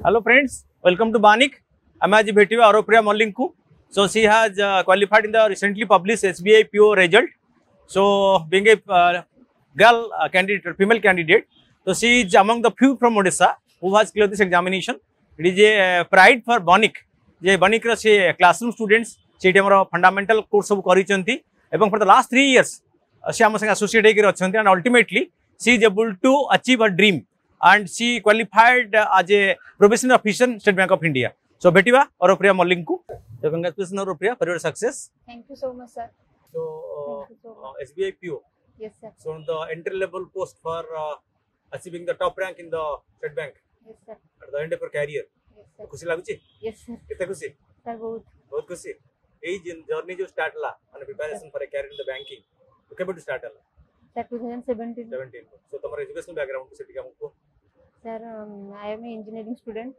Hello friends, welcome to Vanik. I am आज भेटी Auropriya Mallick को. So she has qualified in the recently published SBI-PO result. So being a girl candidate, female candidate, so she is among the few from Odisha who has cleared this examination. It is a pride for Vanik. J Vanik रा से classroom students से हमर fundamental course सब करी चंती. एवं for the last 3 years she आम संग associate होकर अछंती and ultimately she is able to achieve her dream. And she qualified as a professional officer in State Bank of India. So, Betiwa, Auropriya Mallick ko. So, congratulations, Auropriya, for your success. Thank you so much, sir. So, SBI-PO. Yes, sir. So, the entry-level post for achieving the top rank in the State Bank. Yes, sir. At the end of your career. Yes, sir. खुशी लागुची? Yes, sir. कितना खुशी? Sir, बहुत खुशी. ये journey जो start La, and preparation for a career in the banking. तो कब to start La? Sir, 2017. 17. So, तुम्हारा educational background किसे दिखा मुझको? Sir, I am an engineering student.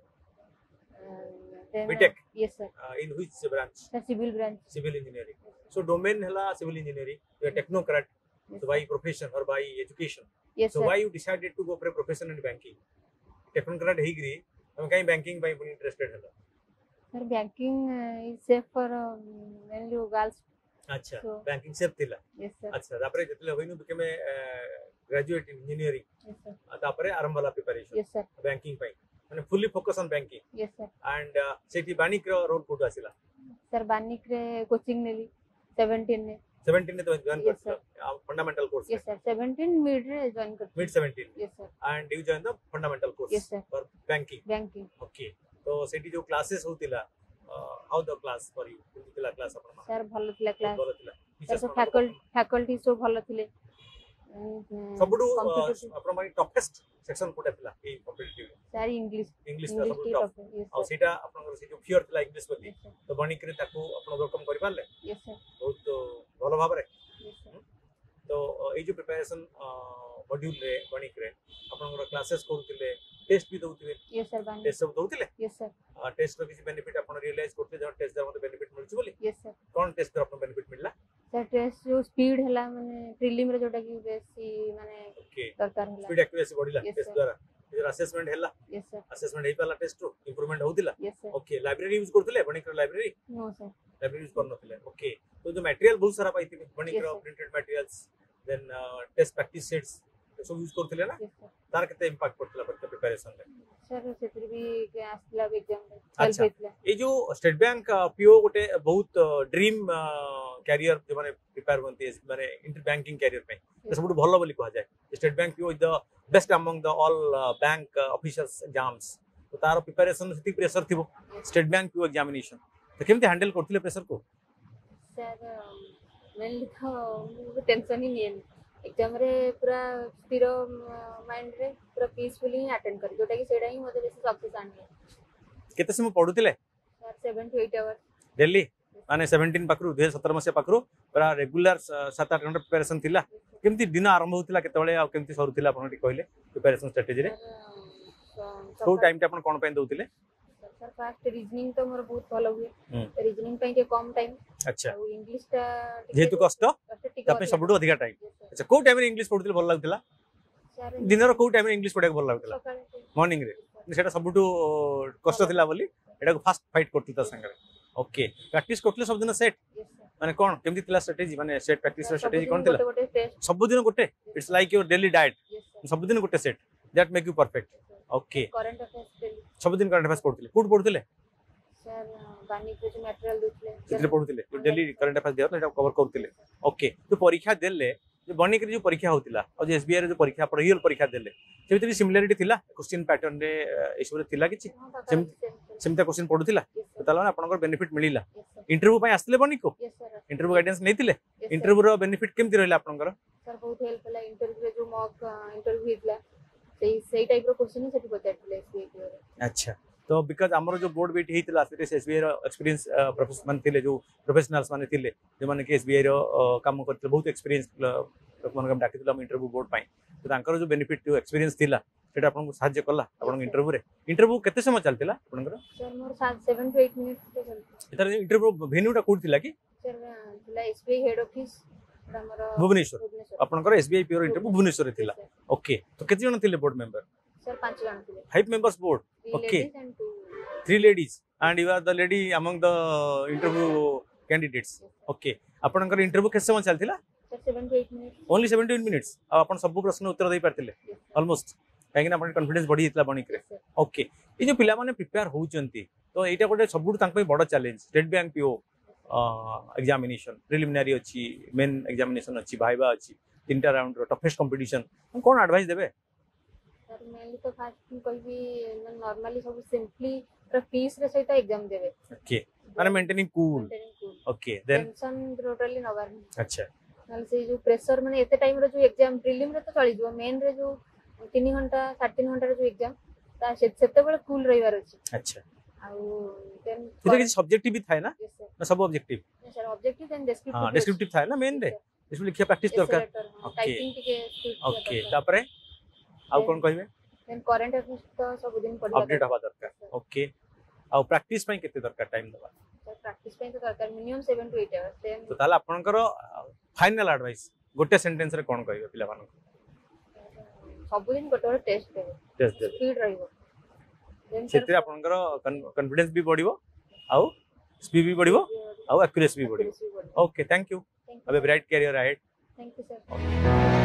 Then, BTech? Yes, sir. In which branch? Sir, civil branch. Civil engineering. So domain hela civil engineering. You are technocrat. Yes, so by profession or by education. Yes, so sir. why you decided to go for a profession in banking? Technocrat ही गरी. हम कहीं banking by interested हला. Sir, banking is safe for mainly girls. अच्छा. So, banking safe थिला. Yes, sir. अच्छा. तापरे जितने होई नु became graduate in engineering. Yes, sir. तापरे आरंभ वाला preparation. Yes, sir. Banking पाई. मैंने fully focus on banking. Yes, sir. And सेठी Vanik रो role कोड आसिला. Sir, Vanik रे coaching नेली 17 ने. 17 ने तो join Yes, कर fundamental course. Yes, sir. 17 mid रे join कर. Mid 17. Yes, sir. And you join the fundamental course. Yes, sir. For banking. Banking. Okay. तो सेठी जो classes होतिला, how the class for you? होतिला class अपना? Sir, भलो थिला class. भलो थिला. Sir, faculty so भलो थिले. सबुडु अपना माने toughest section कोटा थिला ए competitive. Sir, English. English था सबुडु tough. Yes, और sir. सेटा अपना से जो fear थिला English प्रति. Yes, sir. तो Vanik रे ताको अपना overcome करि पारले. Yes, sir. बहुत भलो भाबरे. Yes, sir. तो ए जो preparation module रे Vanik रे अपना classes करथिले, test भी दउथिले. Yes, sir. Vanik. Test सब दउथिले. Yes, sir. टेस्ट रो किसी बेनिफिट आपण रियलाइज करते जब टेस्ट दर मते बेनिफिट मिलछु बोली. Yes, sir. कोन टेस्ट दर आपण बेनिफिट मिलला? Sir, test जो speed हला माने prelim रे जोटा की बेसी माने ओके. दरकार हला. स्पीड एक्यूरेसी बढ़िला Yes, टेस्ट sir. द्वारा. इधर असेसमेंट हैला. Yes, sir. असेसमेंट हे पाला टेस्ट रो इंप्रूवमेंट होतिला. Yes, sir. Okay. Library use करथिले Vanik रो library? No, sir. Library use करनथिले. ओके. तो जो मटेरियल बहुत सारा पाइथिले Vanik Yes, रो sir. Printed materials then test practice sets सब यूज करथिले ना? Yes, sir. तार केते इंपैक्ट पड़तला प्रिपरेशन रे? Sir, सेतिर भी के आस्तिला एग्जाम रे. अच्छा. हेल्प हेतला. ए जो स्टेट बैंक पीओ गोटे बहुत ड्रीम कैरियर जो माने प्रिपेयर होंती है माने इंटर बैंकिंग कैरियर पे तो सब भलो बोली कहा जाए. State bank PO is the best among the all bank officers exams. तो तार प्रिपरेशन सेति प्रेशर थिबो स्टेट बैंक पीओ एग्जामिनेशन तो केमते हैंडल करथिले प्रेशर को? Sir, mainly तो टेंशन ही नहीं एग्जाम रे पूरा स्थिर माइंड रे पूरा पीसफुली अटेंड कर जोटा कि सेडा ही मते बेसी सक्सेस आनले. केते समय पढुथिले? Sir, 7 to 8 hours. डेली माने 17 पाखरु 2017 मसे पाखरु पूरा रेगुलर 7-8 घंटा प्रिपरेशन थिला. केमती दिन आरंभ होतिला केतबळे आ केमती सरुथिला आपण टी कहले प्रिपरेशन स्ट्रेटजी रे? को टाइम टा आपण कोन पे दउथिले? सर फास्ट रीजनिंग तो मोर बहुत भलो हुए. रीजनिंग पे के कम टाइम. अच्छा. और इंग्लिश टा जेतु कष्ट तापे सबडु अधिक टाइम. अच्छा को टाइम रे इंग्लिश पढुथिले भल लागथिला? सर दिन रो को टाइम रे इंग्लिश पढे भल लागथिला? मॉर्निंग रे. सेटा सबडु कष्ट थिला बोली एटा को फास्ट फाइट करथिता संगे. ओके. प्रैक्टिस करथिले सब दिन सेट माने कोन केमती थिला स्ट्रेटजी माने सेट प्रैक्टिस रो स्ट्रेटजी कोन थिला? सब दिन गोटे it's like your daily diet. सब दिन गोटे set that make you perfect. Okay. Current affairs सब दिन करंट अफेयर्स पढुथिले. कोड पढुथिले? सर Vanik जो मटेरियल दुथले कितने पढुथिले? तो डेली करंट अफेयर्स दिया एटा कवर करथिले. ओके. तो परीक्षा देले जो Vanik रे जो परीक्षा होतिला और जो SBI रे जो परीक्षा पर रियल परीक्षा देले से भीतर सिमिलरिटी थिला क्वेश्चन पैटर्न रे एसबरे थिला किछि सेमता क्वेश्चन पढुथिला तो ताला आपनकर बेनिफिट मिलिला. इंटरव्यू पय आस्तिले Vanik को? Yes sir. इंटरव्यू गाइडेंस नैतिले? इंटरव्यू रो बेनिफिट केमति रहला आपनकर? सर बहुत हेल्प होला. इंटरव्यू रे जो मॉक इंटरव्यू हितला सेही टाइप रो क्वेश्चन ही सेठी पचारथिले SBI रे. अच्छा. तो बिकॉज हमरो जो बोर्ड बेट हेतिला से SBI रो एक्सपीरियंस प्रोफेशनल थिले जो प्रोफेशनल्स माने थिले जे माने के SBI रो काम करथिले बहुत एक्सपीरियंस लोकमान हम डाकिथिला हम इंटरव्यू बोर्ड पई तो तांकर जो बेनिफिट जो एक्सपीरियंस थिला सेटा आपन को सहाय्य करला आपन इंटरव्यू रे. इंटरव्यू केते समय चलतिला आपनकर? सर मोर 7 to 8 मिनिट पे चलती. इधर इंटरव्यू वेन्यूटा कोड थिला की? सर थिला SBI हेड ऑफिस हमरो भुवनेश्वर. आपनकर SBI पीओ इंटरव्यू भुवनेश्वर रे थिला. ओके. तो केते जण थिले बोर्ड मेंबर? सर 5 जन थे 5 members board. 3 Okay. ladies and 2 3 ladies and you are the lady among the interview candidates. Okay. आपनकर इंटरव्यू केसे समय चलथिला? Sir 7 to 8 minutes Only 7 to 8 minutes. आपण सब प्रश्न उत्तर दे पारथिले Yes, sir. ऑलमोस्ट काहे कि आपण कॉन्फिडेंस बढ़ी इतला बनिक रे. Yes, sir. ओके ये जो पिला माने प्रिपेयर होउचंती तो एटा कोटे सबुठ तांक पे बड़ challenge state bank PO examination preliminary अछि मेन एग्जामिनेशन अछि भाइबा अछि तीनटा राउंड रो टफेस्ट कंपटीशन हम कोन एडवाइस देबे? सर मेनली तो फास्ट कहबी नॉर्मली सब सिंपली पूरा पीस रे सहित एग्जाम देबे ओके माने maintaining cool. Okay then tension totally नबार अच्छा नल से जो प्रेशर माने एते टाइम रे जो एग्जाम प्रीलिम रे तो चली जो मेन रे जो 3 घंटा 3.5 घंटा रे जो एग्जाम ता सेते बेले कूल रहिवार अछि. अच्छा आउ देन इधर किसी सब्जेक्टिव भी था ना यस सर ना सब objective sir objective then descriptive हां डिस्क्रिप्टिव था ना मेन रे इसमें लिखिया प्रैक्टिस दरकार. Okay. टाइपिंग टिके स्पीड ओके तापरे आउ कोन कहबे देन करंट अफेयर्स तो सब दिन पढ़िबा अपडेट हवा दरकार. ओके आउ प्रैक्टिस पई केते दरकार टाइम दबा सर प्रैक्टिस पे तो दरकार मिनिमम 7 to 8 आवर्स देन तो ताला आपनकर फाइनल एडवाइस गोटे सेंटेंस रे कोन कहबे पिला मानको? सब दिन गोटे टेस्ट देबे टेस्ट दे स्पीड रहइबो देन सेते आपनकर कॉन्फिडेंस भी बढ़िबो आउ स्पीड भी बढ़िबो आउ एक्यूरेसी भी बढ़िबो. Okay thank you. Have a bright career ahead. Thank you sir.